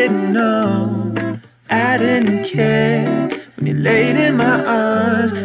didn't know, I didn't care when you laid in my arms.